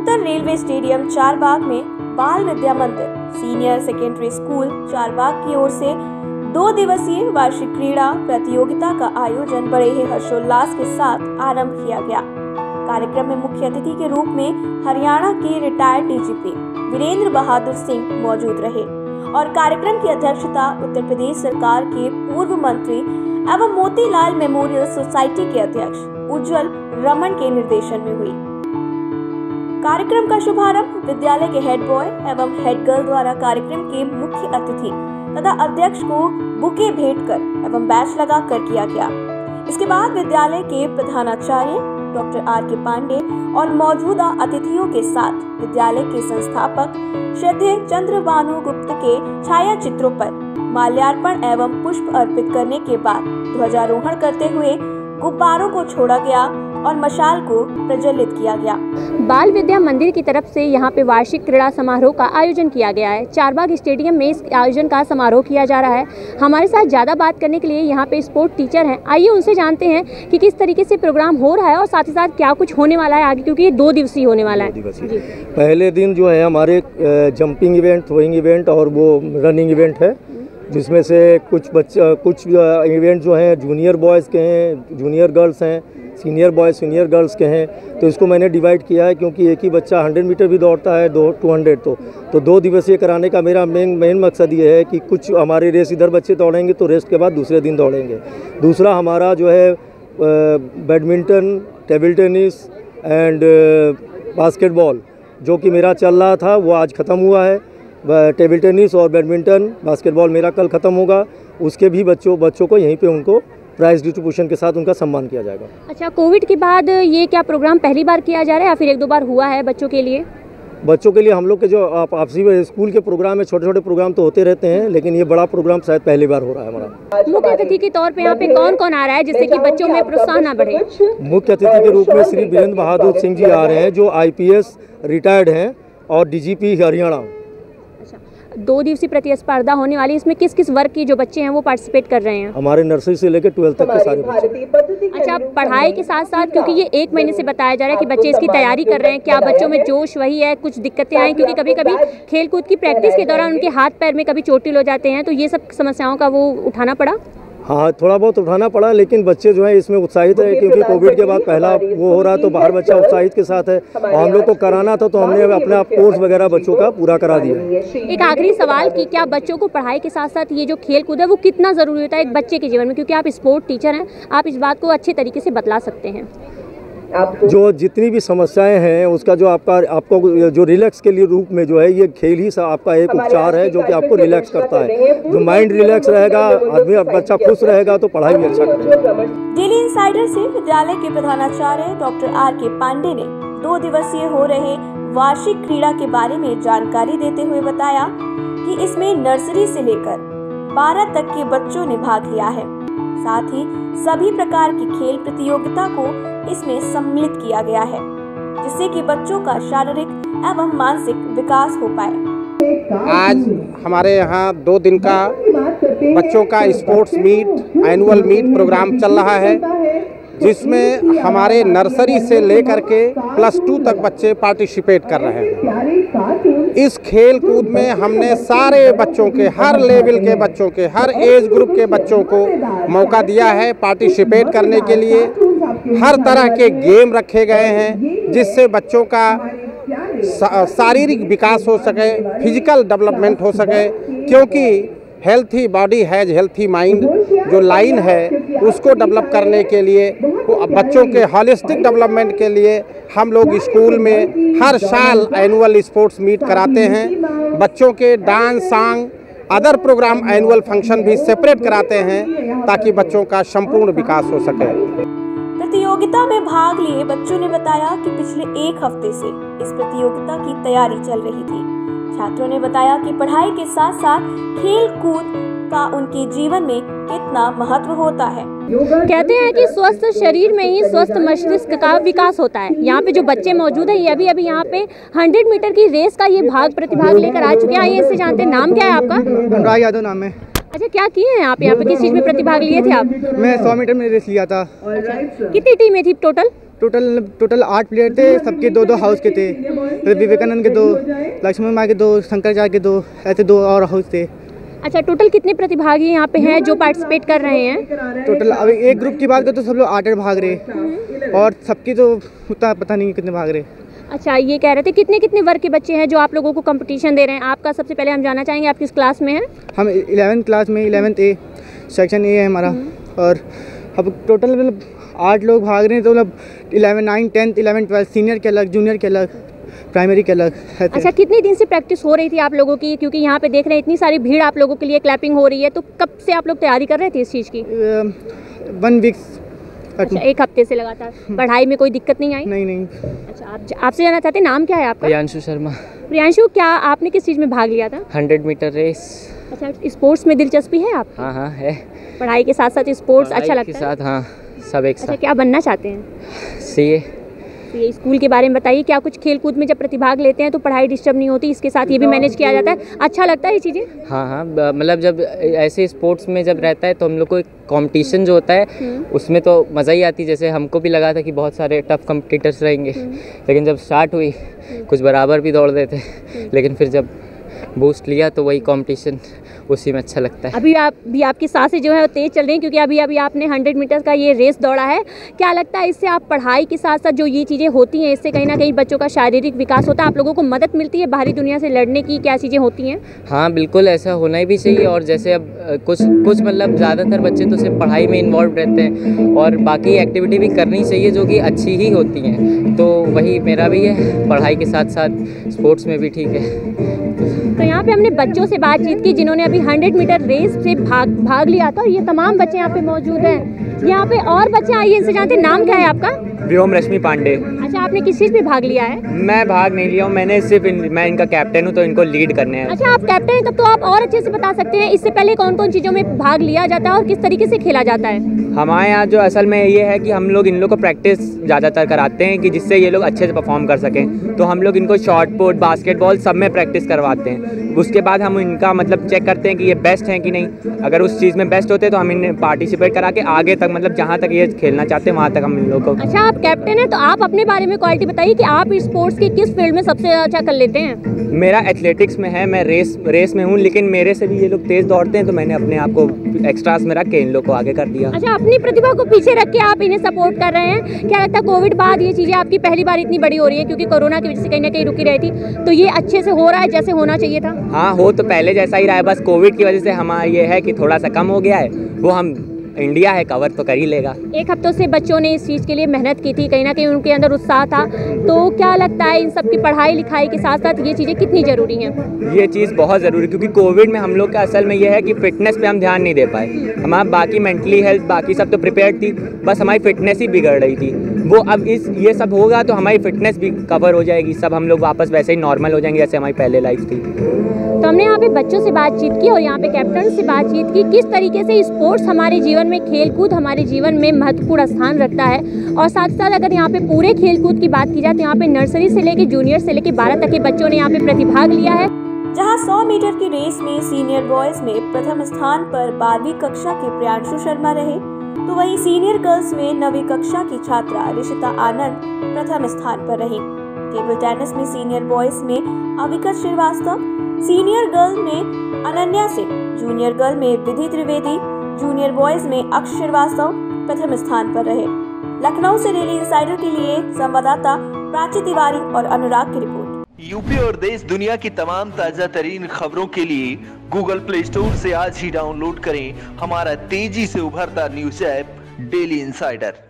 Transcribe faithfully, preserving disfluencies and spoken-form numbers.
उत्तर railway stadium Charbagh में बाल विद्या मंदिर सीनियर सेकेंडरी स्कूल चारबाग की ओर से दो दिवसीय वार्षिक क्रीड़ा प्रतियोगिता का आयोजन बड़े ही हर्षोल्लास के साथ आरंभ किया गया। कार्यक्रम में मुख्य अतिथि के रूप में हरियाणा के रिटायर्ड डीजीपी वीरेंद्र बहादुर सिंह मौजूद रहे और कार्यक्रम की अध्यक्षता उत्तर प्रदेश सरकार के पूर्व मंत्री एवं मोतीलाल मेमोरियल सोसाइटी के अध्यक्ष उज्जवल रमन के निर्देशन में हुई। कार्यक्रम का शुभारंभ विद्यालय के हेड बॉय एवं हेड गर्ल द्वारा कार्यक्रम के मुख्य अतिथि तथा अध्यक्ष को बुके भेंट कर एवं बैच लगा कर किया गया। इसके बाद विद्यालय के प्रधानाचार्य डॉक्टर आर के पांडे और मौजूदा अतिथियों के साथ विद्यालय के संस्थापक श्रद्धेय चंद्रभानु गुप्त के छाया चित्रों पर माल्यार्पण एवं पुष्प अर्पित करने के बाद ध्वजारोहण करते हुए गुब्बारों को छोड़ा गया और मशाल को प्रज्वलित किया गया। बाल विद्या मंदिर की तरफ से यहाँ पे वार्षिक क्रीड़ा समारोह का आयोजन किया गया है। चारबाग स्टेडियम में इस आयोजन का समारोह किया जा रहा है। हमारे साथ ज़्यादा बात करने के लिए यहाँ पे स्पोर्ट टीचर हैं। आइए उनसे जानते हैं कि किस तरीके से प्रोग्राम हो रहा है और साथ ही साथ क्या कुछ होने वाला है आगे, क्योंकि ये दो दिवसीय होने वाला है। पहले दिन जो है हमारे जंपिंग इवेंट, थ्रोइंग इवेंट और वो रनिंग इवेंट है, जिसमें से कुछ बच्चे कुछ इवेंट जो हैं जूनियर बॉयज़ के हैं, जूनियर गर्ल्स हैं, सीनियर बॉयज़ सीनियर गर्ल्स के हैं। तो इसको मैंने डिवाइड किया है क्योंकि एक ही बच्चा हंड्रेड मीटर भी दौड़ता है, दो टू हंड्रेड तो तो दो दिवसीय कराने का मेरा मेन मेन मकसद ये है कि कुछ हमारे रेस इधर बच्चे दौड़ेंगे तो रेस्ट के बाद दूसरे दिन दौड़ेंगे। दूसरा हमारा जो है badminton, table tennis and basketball जो कि मेरा चल रहा था वो आज ख़त्म हुआ है। टेबल टेनिस और बैडमिंटन, बास्केटबॉल मेरा कल ख़त्म होगा। उसके भी बच्चों बच्चों को यहीं पे उनको प्राइज डिस्ट्रीब्यूशन के साथ उनका सम्मान किया जाएगा। अच्छा, कोविड के बाद ये क्या प्रोग्राम पहली बार किया जा रहा है या फिर एक दो बार हुआ है बच्चों के लिए? बच्चों के लिए हम लोग के जो आप आपसी स्कूल के प्रोग्राम है, छोटे छोटे प्रोग्राम तो होते रहते हैं, लेकिन ये बड़ा प्रोग्राम शायद पहली बार हो रहा है हमारा। मुख्य अतिथि के तौर पे यहाँ पे कौन कौन आ रहा है जिससे कि बच्चों में प्रोत्साहन न बढ़े? मुख्य अतिथि के रूप में श्री वीरेंद्र बहादुर सिंह जी आ रहे हैं जो आई पी एस रिटायर्ड हैं और डी जी पी हरियाणा। दो दिवसीय प्रतिस्पर्धा होने वाली, इसमें किस किस वर्ग के जो बच्चे हैं वो पार्टिसिपेट कर रहे हैं? हमारे नर्सरी से लेकर ट्वेल्थ तक के सारे बच्चे। अच्छा, पढ़ाई के साथ साथ क्योंकि ये एक महीने से बताया जा रहा है कि बच्चे इसकी तैयारी कर रहे हैं, क्या बच्चों में जोश वही है? कुछ दिक्कतें आई क्योंकि कभी कभी खेल कूद की प्रैक्टिस के दौरान उनके हाथ पैर में कभी चोटिल हो जाते हैं, तो ये सब समस्याओं का वो उठाना पड़ा? हाँ, थोड़ा बहुत उठाना पड़ा, लेकिन बच्चे जो है इसमें उत्साहित है क्योंकि कोविड के बाद पहला वो हो रहा तो बाहर बच्चा उत्साहित के साथ है और हम लोग को कराना था तो हमने अपने आप कोर्स वगैरह बच्चों का पूरा करा दिया। एक आखिरी सवाल कि क्या बच्चों को पढ़ाई के साथ साथ ये जो खेल कूद है वो कितना ज़रूरी होता है एक बच्चे के जीवन में, क्योंकि आप स्पोर्ट टीचर हैं, आप इस बात को अच्छे तरीके से बतला सकते हैं? जो जितनी भी समस्याएं हैं उसका जो आपका आपको जो रिलैक्स के लिए रूप में जो है ये खेल ही आपका एक उपचार है जो कि आपको रिलैक्स करता है। जो माइंड रिलैक्स रहेगा, आदमी बच्चा खुश रहेगा तो पढ़ाई भी अच्छा करेगा। डेली इंसाइडर से विद्यालय के प्रधानाचार्य डॉक्टर आर के पांडे ने दो दिवसीय हो रहे वार्षिक क्रीड़ा के बारे में जानकारी देते हुए बताया कि इसमें नर्सरी से लेकर बारह तक के बच्चों ने भाग लिया है। साथ ही सभी प्रकार की खेल प्रतियोगिता को इसमें सम्मिलित किया गया है जिससे कि बच्चों का शारीरिक एवं मानसिक विकास हो पाए। आज हमारे यहाँ दो दिन का बच्चों का sports meet, annual meet programme चल रहा है, जिसमें हमारे नर्सरी से लेकर के प्लस टू तक बच्चे पार्टिसिपेट कर रहे हैं। इस खेल कूद में हमने सारे बच्चों के, हर लेवल के बच्चों के, हर एज ग्रुप के बच्चों को मौका दिया है पार्टिसिपेट करने के लिए। हर तरह के गेम रखे गए हैं जिससे बच्चों का शारीरिक विकास हो सके, फिजिकल डेवलपमेंट हो सके, क्योंकि healthy body has healthy mind जो लाइन है उसको डेवलप करने के लिए, बच्चों के हॉलिस्टिक डेवलपमेंट के लिए हम लोग स्कूल में हर साल एनुअल स्पोर्ट्स मीट कराते हैं। बच्चों के dance, song, other programme, annual function भी सेपरेट कराते हैं ताकि बच्चों का संपूर्ण विकास हो सके। प्रतियोगिता में भाग लिए बच्चों ने बताया कि पिछले एक हफ्ते से इस प्रतियोगिता की तैयारी चल रही थी। छात्रों ने बताया कि पढ़ाई के साथ साथ खेल कूद का उनके जीवन में कितना महत्व होता है। कहते हैं कि स्वस्थ शरीर में ही स्वस्थ मस्तिष्क का विकास होता है। यहाँ पे जो बच्चे मौजूद हैं ये अभी अभी यहाँ पे हंड्रेड मीटर की रेस का ये भाग प्रतिभाग लेकर आ चुके हैं। आइए इससे जानते हैं, नाम क्या है आपका? अनुराग यादव नाम है। अच्छा, क्या किए हैं आप यहाँ पे? किस चीज़ में प्रतिभाग लिए थे आप? मैं सौ मीटर में रेस लिया था। अच्छा, कितनी टीमें थी टोटल? टोटल टोटल आठ प्लेयर थे, सबके दो दो हाउस के थे। विवेकानंद के दो, लक्ष्मण माँ के दो, शंकराचार्य के दो, ऐसे दो और हाउस थे। अच्छा, टोटल कितने प्रतिभागी यहाँ पे हैं जो पार्टिसिपेट कर रहे हैं? टोटल अब एक ग्रुप की बात करें तो सब लोग आठ आठ भाग रहे और सबकी तो उतना पता नहीं कितने भाग रहे। अच्छा, ये कह रहे थे कितने कितने वर्ग के बच्चे हैं जो आप लोगों को कंपटीशन दे रहे हैं? आपका सबसे पहले हम जानना चाहेंगे, आप किस क्लास में हैं? हम इलेवेंथ क्लास में, इलेवेंथ ए सेक्शन ए है हमारा। और अब टोटल मतलब आठ लोग भाग रहे हैं, तो मतलब eleven nine tenth eleven twelfth, senior के अलग, जूनियर के अलग, प्राइमरी के अलग। अच्छा, कितने दिन से प्रैक्टिस हो रही थी आप लोगों की? क्योंकि यहाँ पे देख रहे हैं इतनी सारी भीड़ आप लोगों के लिए क्लैपिंग हो रही है, तो कब से आप लोग तैयारी कर रहे थे इस चीज़ की? One weeks. अच्छा, एक हफ्ते से लगातार। पढ़ाई में कोई दिक्कत नहीं आई? नहीं नहीं। अच्छा, आप आपसे जानना चाहते हैं, नाम क्या है आपका? प्रियांशु शर्मा। प्रियांशु, क्या आपने किस चीज़ में भाग लिया था? Hundred metre race. अच्छा, स्पोर्ट्स में दिलचस्पी है आप? हाँ हाँ है। पढ़ाई के साथ साथ स्पोर्ट्स अच्छा लगता है? के साथ हाँ, सब एक साथ। अच्छा, क्या बनना चाहते हैं? सीए। ये स्कूल के बारे में बताइए, क्या कुछ खेल कूद में जब प्रतिभाग लेते हैं तो पढ़ाई डिस्टर्ब नहीं होती, इसके साथ ये भी मैनेज किया जाता है? अच्छा लगता है ये चीज़ें? हाँ हाँ, मतलब जब ऐसे स्पोर्ट्स में जब रहता है तो हम लोग को एक कंपटीशन जो होता है उसमें तो मज़ा ही आती है। जैसे हमको भी लगा था कि बहुत सारे टफ कंपटीटर्स रहेंगे, लेकिन जब स्टार्ट हुई कुछ बराबर भी दौड़ रहे थे, लेकिन फिर जब बूस्ट लिया तो वही कंपटीशन उसी में अच्छा लगता है। अभी आप भी आपकी सांसें जो है वो तेज़ चल रही हैं, क्योंकि अभी अभी आपने हंड्रेड मीटर का ये रेस दौड़ा है। क्या लगता है इससे आप पढ़ाई के साथ साथ जो ये चीज़ें होती हैं इससे कहीं ना कहीं बच्चों का शारीरिक विकास होता है, आप लोगों को मदद मिलती है बाहरी दुनिया से लड़ने की, क्या चीज़ें होती हैं? हाँ बिल्कुल, ऐसा होना ही भी चाहिए। और जैसे अब कुछ कुछ मतलब ज़्यादातर बच्चे तो सिर्फ पढ़ाई में इन्वॉल्व रहते हैं और बाकी एक्टिविटी भी करनी चाहिए जो कि अच्छी ही होती हैं, तो वही मेरा भी है, पढ़ाई के साथ साथ स्पोर्ट्स में भी ठीक है। तो यहाँ पे हमने बच्चों से बातचीत की जिन्होंने अभी हंड्रेड मीटर रेस से भाग भाग लिया था, और ये तमाम बच्चे यहाँ पे मौजूद हैं। यहाँ पे और बच्चे आइए, इनसे जानते हैं, नाम क्या है आपका? व्योम रश्मि पांडे। अच्छा, आपने किस चीज़ में भाग लिया है? मैं भाग नहीं लिया हूँ, मैंने सिर्फ इन, मैं इनका कैप्टन हूँ तो इनको लीड करने हैं। अच्छा, आप कैप्टन हैं, तब तो आप और अच्छे से बता सकते हैं इससे पहले कौन कौन चीज़ों में भाग लिया जाता है और किस तरीके से खेला जाता है? हमारे यहाँ जो असल में ये है कि हम लोग इन लोग को प्रैक्टिस ज़्यादातर कराते हैं कि जिससे ये लोग अच्छे से परफॉर्म कर सकें, तो हम लोग इनको शॉट पुट, बास्केटबॉल सब में प्रैक्टिस करवाते हैं। उसके बाद हम इनका मतलब चेक करते हैं कि ये बेस्ट हैं कि नहीं। अगर उस चीज़ में बेस्ट होते हैं तो हम इन्हें पार्टिसिपेट करा के आगे तक, मतलब जहाँ तक ये खेलना चाहते हैं वहाँ तक हम इन लोग को। अच्छा, आप कैप्टन हैं तो आप अपने बारे में क्वालिटी बताइए कि आप स्पोर्ट्स की किस फील्ड में सबसे अच्छा कर लेते हैं? मेरा एथलेटिक्स में है, मैं रेस रेस में हूँ, लेकिन मेरे से भी ये लोग तेज़ दौड़ते हैं तो मैंने अपने आप को एक्स्ट्रास में रख के इन लोग को आगे कर दिया। अच्छा, अपनी प्रतिभा को पीछे रख के आप इन्हें सपोर्ट कर रहे हैं। क्या लगता है कोविड बाद ये चीज़ें आपकी पहली बार इतनी बड़ी हो रही है, क्योंकि कोरोना की वजह से कहीं ना कहीं रुकी रही थी, तो ये अच्छे से हो रहा है जैसे होना चाहिए था? हाँ, हो तो पहले जैसा ही रहा है, बस कोविड की वजह से हमारा ये है कि थोड़ा सा कम हो गया है, वो हम इंडिया है कवर तो कर ही लेगा। एक हफ्तों से बच्चों ने इस चीज़ के लिए मेहनत की थी, कहीं ना कहीं उनके अंदर उत्साह था, तो क्या लगता है इन सब की पढ़ाई लिखाई के साथ साथ ये चीज़ें कितनी ज़रूरी हैं? ये चीज़ बहुत ज़रूरी, क्योंकि कोविड में हम लोग का असल में ये है कि फिटनेस पे हम ध्यान नहीं दे पाए। हमारा बाकी मेंटली हेल्थ बाकी सब तो प्रिपेयर्ड थी, बस हमारी फिटनेस ही बिगड़ रही थी। वो अब इस ये सब होगा तो हमारी फिटनेस भी कवर हो जाएगी, सब हम लोग वापस वैसे ही नॉर्मल हो जाएंगे जैसे हमारी पहले लाइफ थी। तो हमने यहाँ पे बच्चों से बातचीत की और यहाँ पे कैप्टन से बातचीत की, किस तरीके से स्पोर्ट्स हमारे जीवन में, खेल कूद हमारे जीवन में महत्वपूर्ण स्थान रखता है। और साथ साथ अगर यहाँ पे पूरे खेल कूद की बात की जाए तो यहाँ पे नर्सरी से लेके जूनियर से लेके बारह तक के बच्चों ने यहाँ पे प्रतिभाग लिया है। जहां सौ मीटर की रेस में सीनियर बॉयज में प्रथम स्थान पर बारहवीं कक्षा के प्रियांशु शर्मा रहे, तो वहीं सीनियर गर्ल्स में नवीं कक्षा की छात्रा ऋषिता आनंद प्रथम स्थान पर रही। टेबल टेनिस में सीनियर बॉयज में अविकत श्रीवास्तव, सीनियर गर्ल में अनन्या सिंह, जूनियर गर्ल में विधि त्रिवेदी, जूनियर बॉयज में अक्ष श्रीवास्तव प्रथम स्थान पर रहे। लखनऊ से डेली इंसाइडर के लिए संवाददाता प्राची तिवारी और अनुराग की रिपोर्ट। यूपी और देश दुनिया की तमाम ताजा तरीन खबरों के लिए गूगल प्ले स्टोर से आज ही डाउनलोड करें हमारा तेजी से उभरता न्यूज ऐप डेली इंसाइडर।